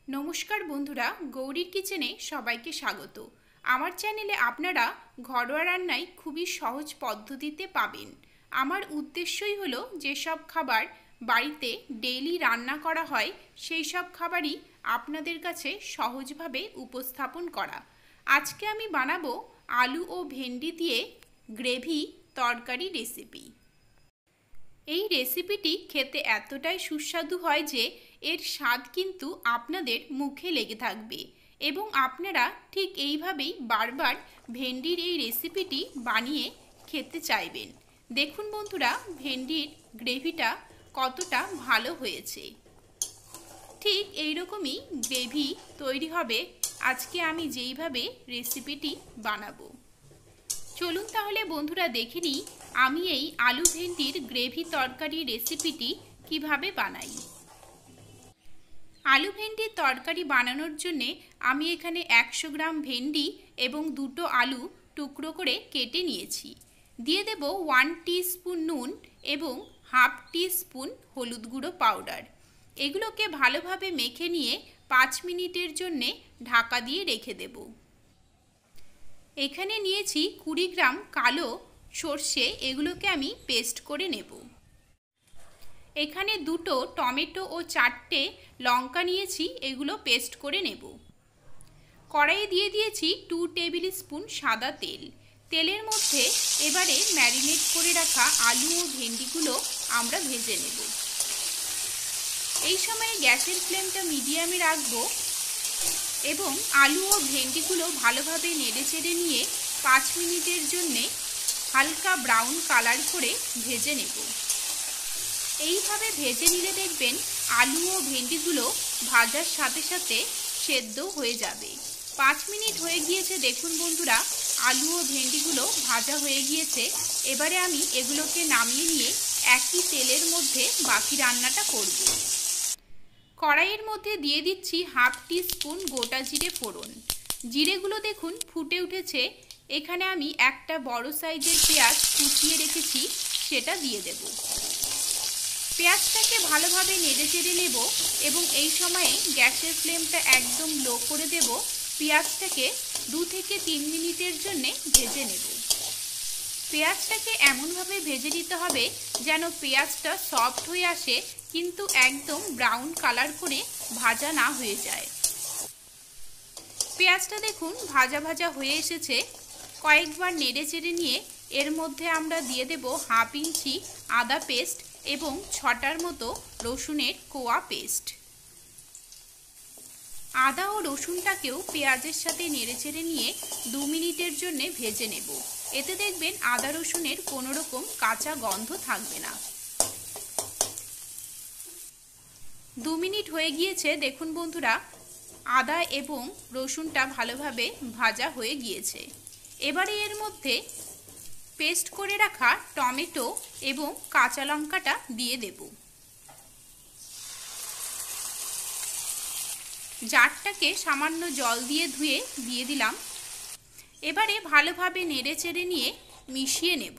नमस्कार बंधुरा गौरीर किचेने सबाइके स्वागत। आमार चैनेले आपनारा घरोया रान्नाय खूबई सहज पद्धतिते पाबेन। आमार उद्देश्यई हलो जे सब खाबार बाड़ीते डेली रान्ना करा हय सेई सब खाबारई आपनादेर काछे सहजभावे उपस्थापन करा। आजके आमी बानाबो आलू ओ भेंडी दिये ग्रेभि तरकारी रेसिपि। এই রেসিপিটি খেতে এতটাই সুস্বাদু হয় যে এর স্বাদ কিন্তু আপনাদের মুখে লেগে থাকবে এবং আপনারা ঠিক এইভাবেই বারবার ভেন্ডির এই রেসিপিটি বানিয়ে খেতে চাইবেন। দেখুন বন্ধুরা, ভেন্ডির গ্রেভিটা কতটা ভালো হয়েছে। ঠিক এই রকমই গ্রেভি তৈরি হবে আজকে আমি যেইভাবে রেসিপিটি বানাবো। চলুন তাহলে বন্ধুরা দেখে নিই আমি এই আলু ভেন্ডির গ্রেভি তরকারি রেসিপিটি কিভাবে বানাই। আলু ভেন্ডির তরকারি বানানোর জন্য আমি এখানে 100 গ্রাম ভেন্ডি এবং দুটো আলু টুকরো করে কেটে নিয়েছি। দিয়ে দেব 1 টিস্পুন নুন এবং হাফ টিস্পুন হলুদ গুঁড়ো পাউডার। এগুলোকে ভালোভাবে মেখে নিয়ে 5 মিনিটের জন্য ঢাকা দিয়ে রেখে দেব। এখানে নিয়েছি 20 গ্রাম কালো সরষে, এগুলোকে আমি পেস্ট করে নেব। এখানে দুটো টমেটো ও 4টে লঙ্কা নিয়েছি, এগুলো পেস্ট করে নেব। কড়াইয়ে দিয়ে দিয়েছি 2 টেবিল স্পুন সাদা তেল। তেলের মধ্যে এবারে ম্যারিনেট করে রাখা আলু ও ভেন্ডিগুলো আমরা ভেজে নেব। এই সময় গ্যাসের ফ্লেমটা মিডিয়ামে রাখবো এবং আলু ও ভেন্ডিগুলো ভালোভাবে নেড়েচেড়ে নিয়ে 5 মিনিটের জন্য হালকা ব্রাউন কালার করে ভেজে নেব। এইভাবে ভেজে নিলে দেখবেন আলু ও ভেন্ডিগুলো ভাজার সাথে সাথে সেদ্ধ হয়ে যাবে। 5 মিনিট হয়ে গিয়েছে, দেখুন বন্ধুরা আলু ও ভেন্ডিগুলো ভাজা হয়ে গিয়েছে। এবারে আমি এগুলোকে নামিয়ে নিয়ে একই তেলের মধ্যে বাকি রান্নাটা করব। কড়াইয়ের মধ্যে দিয়ে দিচ্ছি হাফ টিস্পুন গোটা জিরে ফোড়ন। জিরেগুলো দেখুন ফুটে উঠেছে। এখানে আমি একটা বড় সাইজের পেঁয়াজ কুচিয়ে রেখেছি, সেটা দিয়ে দেব। পেঁয়াজটাকে ভালোভাবে নেড়েচেড়ে নেব এবং এই সময়ে গ্যাসের ফ্লেমটা একদম লো করে দেব। পেঁয়াজটাকে 2 থেকে 3 মিনিটের জন্য ভেজে নেব। পেঁয়াজটাকে এমনভাবে ভেজে নিতে হবে যেন পেঁয়াজটা সফট হয়ে আসে, কিন্তু একদম ব্রাউন কালার করে ভাজা না হয়ে যায়। পেঁয়াজটা দেখুন ভাজা ভাজা হয়ে এসেছে। কয়েকবার নেড়ে চেড়ে নিয়ে এর মধ্যে আমরা দিয়ে দেব হাফ ইঞ্চি আদা পেস্ট এবং 6টার মতো রসুনের কোয়া পেস্ট। আদা ও রসুনটাকেও পেঁয়াজের সাথে নেড়ে চেড়ে নিয়ে 2 মিনিটের জন্য ভেজে নেব। এতে দেখবেন আদা রসুনের কোনো রকম কাঁচা গন্ধ থাকবে না। 2 মিনিট হয়ে গিয়েছে, দেখুন বন্ধুরা আদা এবং রসুনটা ভালোভাবে ভাজা হয়ে গিয়েছে। এবারে এর মধ্যে পেস্ট করে রাখা টমেটো এবং কাঁচা লঙ্কাটা দিয়ে দেব। জারটাকে সামান্য জল দিয়ে ধুয়ে দিয়ে দিলাম। এবারে ভালোভাবে নেড়ে চেড়ে নিয়ে মিশিয়ে নেব।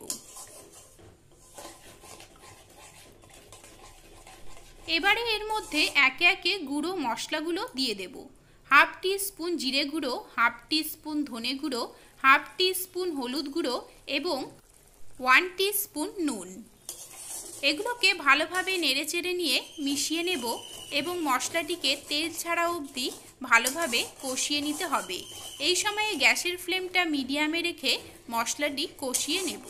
এবারে এর মধ্যে একে একে গুঁড়ো মশলাগুলো দিয়ে দেব। হাফ টিস্পুন জিরে গুঁড়ো, হাফ টিস্পুন ধনে গুঁড়ো, হাফ টিস্পুন হলুদ গুঁড়ো এবং 1 টিস্পুন নুন। এগুলোকে ভালোভাবে নেড়েচেড়ে নিয়ে মিশিয়ে নেব এবং মশলাটিকে তেল ছাড়া অবধি ভালোভাবে কষিয়ে নিতে হবে। এই সময়ে গ্যাসের ফ্লেমটা মিডিয়ামে রেখে মশলাটি কষিয়ে নেব।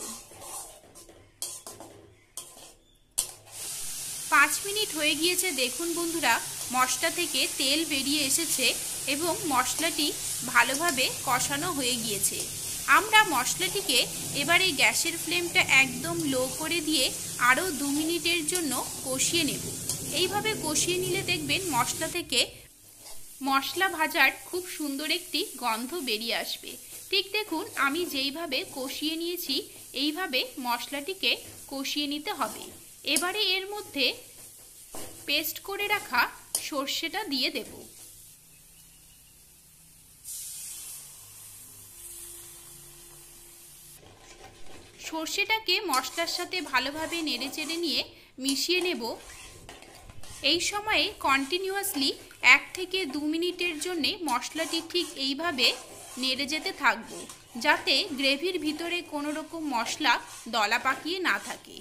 5 মিনিট হয়ে গিয়েছে, দেখুন বন্ধুরা মশলা থেকে তেল বেরিয়ে এসেছে এবং মশলাটি ভালোভাবে কষানো হয়ে গিয়েছে। আমরা মশলাটিকে এবারে গ্যাসের ফ্লেমটা একদম লো করে দিয়ে আরও 2 মিনিটের জন্য কষিয়ে নেব। এইভাবে কষিয়ে নিলে দেখবেন মশলা থেকে মশলা ভাজার খুব সুন্দর একটি গন্ধ বেরিয়ে আসবে। ঠিক দেখুন আমি যেইভাবে কষিয়ে নিয়েছি এইভাবে মশলাটিকে কষিয়ে নিতে হবে। এবারে এর মধ্যে পেস্ট করে রাখা সর্ষেটা দিয়ে দেব। সর্ষেটাকে মশলার সাথে ভালোভাবে নেড়েচেড়ে নিয়ে মিশিয়ে নেব। এই সময়ে কন্টিনিউয়াসলি 1 থেকে 2 মিনিটের জন্য মশলাটি ঠিক এইভাবে নেড়ে যেতে থাকবো, যাতে গ্রেভির ভিতরে কোনো রকম মশলা দলা পাকিয়ে না থাকে।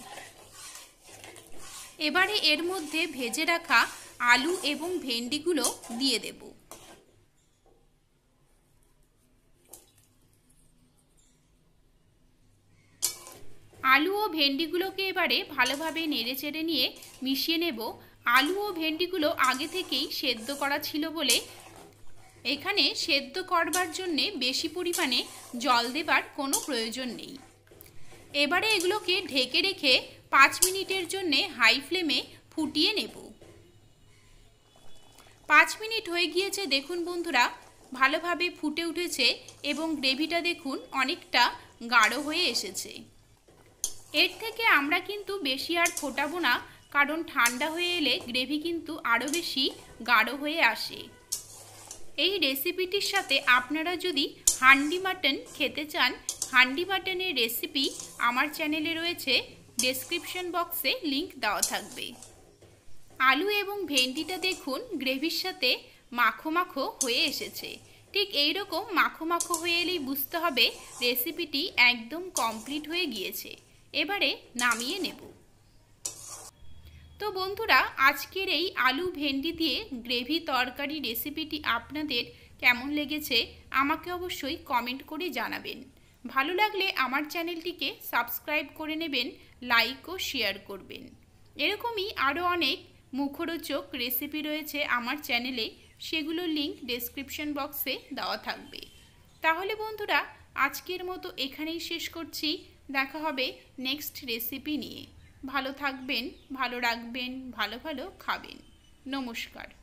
এবারে এর মধ্যে ভেজে রাখা আলু এবং ভেন্ডিগুলো দিয়ে দেব। আলু ও ভেন্ডিগুলোকে এবারে ভালোভাবে নেড়ে চেড়ে নিয়ে মিশিয়ে নেব। আলু ও ভেন্ডিগুলো আগে থেকেই সেদ্ধ করা ছিল বলে এখানে সেদ্ধ করবার জন্যে বেশি পরিমাণে জল দেবার কোনো প্রয়োজন নেই। এবারে এগুলোকে ঢেকে রেখে 5 মিনিটের জন্যে হাই ফ্লেমে ফুটিয়ে নেব। 5 মিনিট হয়ে গিয়েছে, দেখুন বন্ধুরা ভালোভাবে ফুটে উঠেছে এবং গ্রেভিটা দেখুন অনেকটা গাঢ় হয়ে এসেছে। এর থেকে আমরা কিন্তু বেশি আর ফোটাবো না, কারণ ঠান্ডা হয়ে এলে গ্রেভি কিন্তু আরও বেশি গাঢ় হয়ে আসে। এই রেসিপিটির সাথে আপনারা যদি হান্ডি মাটন খেতে চান, হান্ডি মাটনের রেসিপি আমার চ্যানেলে রয়েছে, ডেসক্রিপশন বক্সে লিংক দেওয়া থাকবে। আলু এবং ভেন্ডিটা দেখুন গ্রেভির সাথে মাখো মাখো হয়ে এসেছে। ঠিক এই রকম মাখো মাখো হয়ে এলেই বুঝতে হবে রেসিপিটি একদম কমপ্লিট হয়ে গিয়েছে। এবারে নামিয়ে নেব। তো বন্ধুরা, আজকের এই আলু ভেন্ডি দিয়ে গ্রেভি তরকারি রেসিপিটি আপনাদের কেমন লেগেছে আমাকে অবশ্যই কমেন্ট করে জানাবেন। ভালো লাগলে আমার চ্যানেলটিকে সাবস্ক্রাইব করে নেবেন, লাইক ও শেয়ার করবেন। এরকমই আরও অনেক মুখরোচক রেসিপি রয়েছে আমার চ্যানেলে, সেগুলোর লিংক ডেসক্রিপশন বক্সে দেওয়া থাকবে। তাহলে বন্ধুরা, আজকের মতো এখানেই শেষ করছি। দেখা হবে নেক্সট রেসিপি নিয়ে। ভালো থাকবেন, ভালো রাখবেন, ভালো ভালো খাবেন। নমস্কার।